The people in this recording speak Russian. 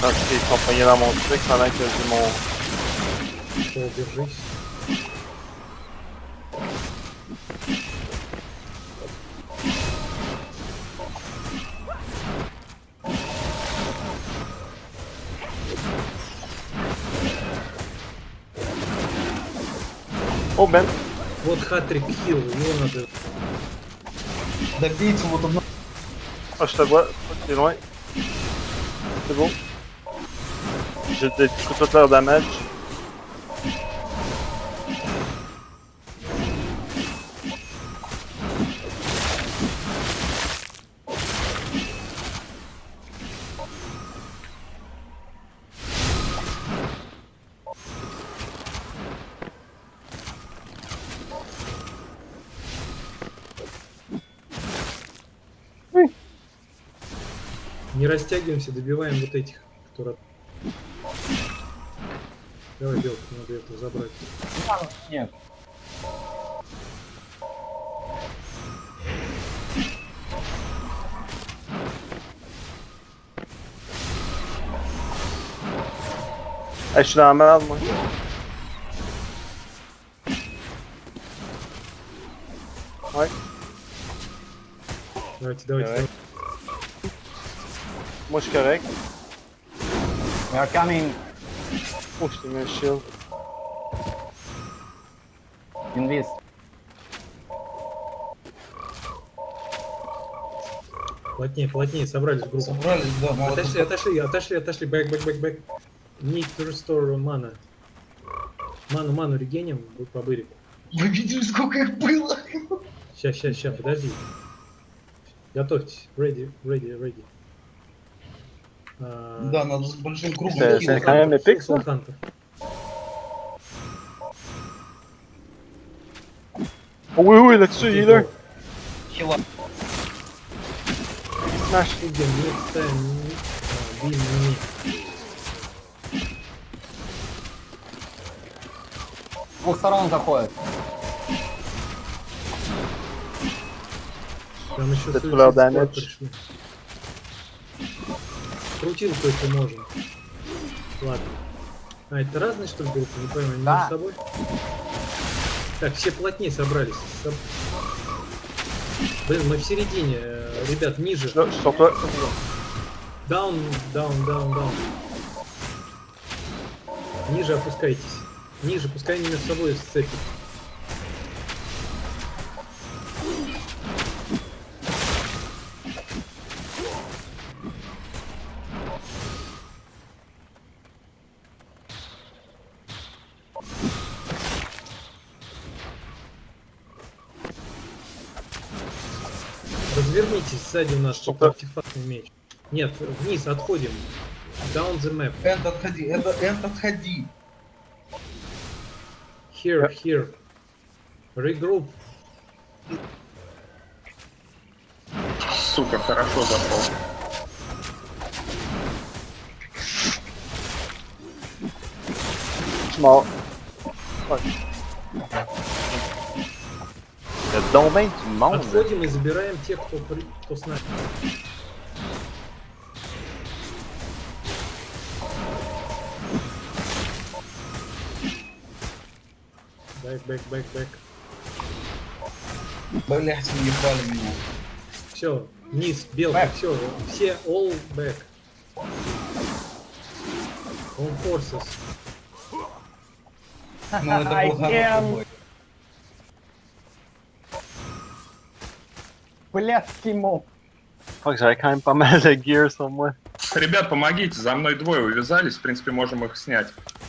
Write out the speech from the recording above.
Parce qu'ils sont pognés dans mon truc pendant que j'ai mon... Держись. Oh Ben! Вот хатрик хил, его надо... Добейте вот одно. Ah, je te vois, t'es loin. C'est beau. J'ai détruit tout leur damage. Не растягиваемся, добиваем вот этих, которые... Давай, Белка, надо это забрать. Нет. Hey, je suis dans la merde, moi. Ouais. Давайте, давайте, Ouais. давайте. Moi, je suis correct. We are coming. Oh, je t'ai mis un shield. In this. Плотнее, плотнее, собрались в группу. Собрались, да, молодцы. Отошли, бэк. Need to restore mana. Ману регеним по бырику. Вы видели, сколько их было? Ща, подожди. Готовьтесь. Ready. Да, надо с большим кругом. C'est quand même épique, ça. Хантер. Oh, oui, là-dessus, healer. Хила. Smash. С двух сторон заходят. Там еще Это full damage. пришли. Крутилку если можем. Ладно. А, это разные что ли группы? Не пойму, они Да. между собой? Так, все плотнее собрались. Блин, мы в середине. Ребят, ниже. Là, je suis sur toi. Down. Ниже опускайтесь. Ниже, пускай они между собой сцепят. Развернитесь, сзади у нас Супер. артефактный меч. Нет, вниз, отходим. Down the map. Энд отходи. Here. Regroup. Сука, хорошо зашел. Je suis mort. Fuck. Il y a donc ben du monde. Отходим и забираем тех, кто с нами. Бэк. Блять, уебали меня. Все, вниз, белка, все all back. All forces. Ну это был хороший бой. Блядский моб. Fuck, j'avais quand même pas mal de gear sur moi. Ребят, помогите, за мной двое увязались, в принципе, можем их снять.